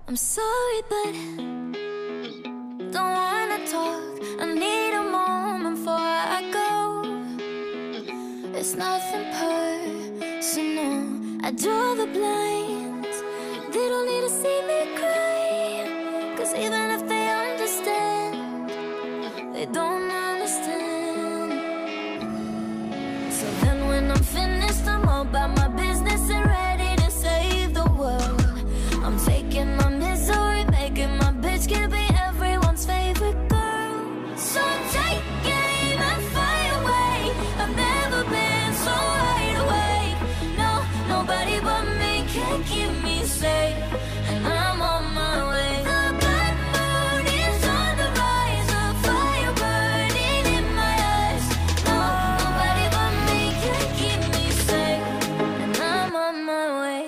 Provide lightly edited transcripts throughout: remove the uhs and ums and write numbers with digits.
I'm sorry, but don't wanna talk. I need a moment before I go. It's nothing personal. I draw the blinds. They don't need to see me cry, 'cause even if they understand, they don't understand. So then when I'm finished, I'm all about my business and ready to save the world. I'm taking my misery, making my bitch can be everyone's favorite girl. So take aim and fly away. I've never been so wide awake. No, nobody but me can keep me safe, and I'm on my way. The blood moon is on the rise, a fire burning in my eyes. No, nobody but me can keep me safe, and I'm on my way.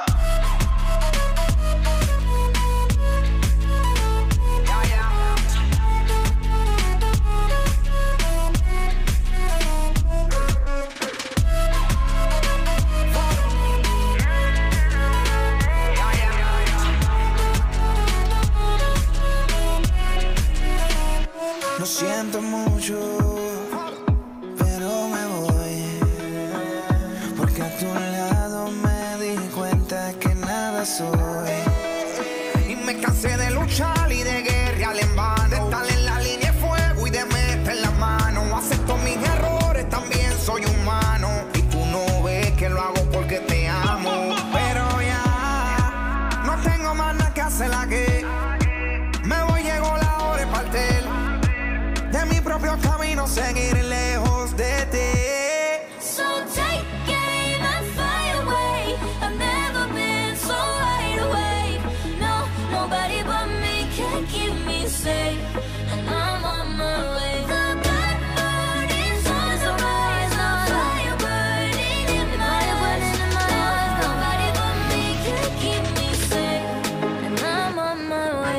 Lo siento mucho, pero me voy, porque a tu lado me di cuenta que nada soy. Y me cansé de luchar y de guerrear en vano, de estar en la línea de fuego y de meter la mano. Acepto mis errores, también soy humano, y tú no ves que lo hago porque te amo. Pero ya no tengo más nada que hacer aquí. Me voy, llegó la hora de partir de mi propio camino, seguir lejos de ti. So take aim and fly away. I've never been so wide awake. No, nobody but me can keep me safe, and I'm on my way. The blood moon is on the rise, a fire burning in my eyes. Nobody but me can keep me safe, and I'm on my way.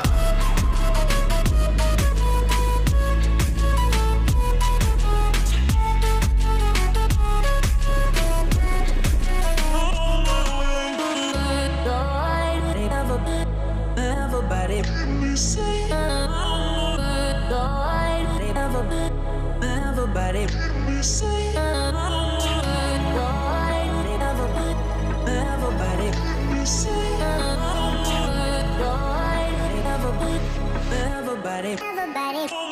Everybody, everybody, everybody.